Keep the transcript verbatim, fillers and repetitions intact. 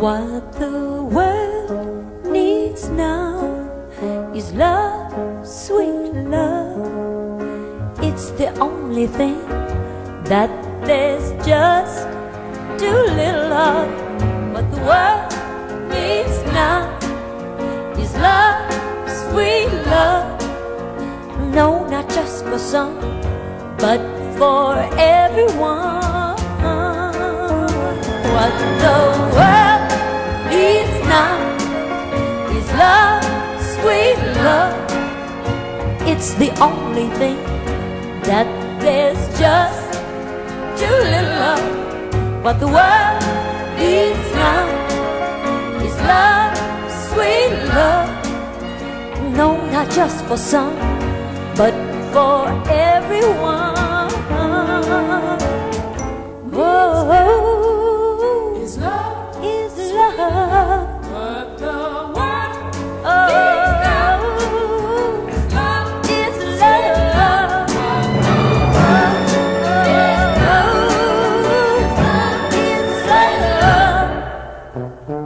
What the world needs now is love, sweet love. It's the only thing that there's just too little of. What the world needs now is love, sweet love. No, not just for some, but for everyone. What the world needs now is love, sweet love. It's the only thing that there's just too little of. What the world needs now is love, sweet love. No, not just for some, but for everyone. Oh, is love, is love. What the world needs now is love, is love. What the world needs now is love.